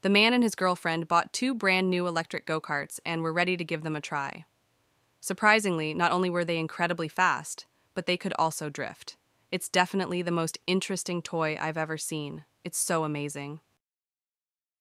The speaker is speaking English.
The man and his girlfriend bought two brand new electric go-karts and were ready to give them a try. Surprisingly, not only were they incredibly fast, but they could also drift. It's definitely the most interesting toy I've ever seen. It's so amazing.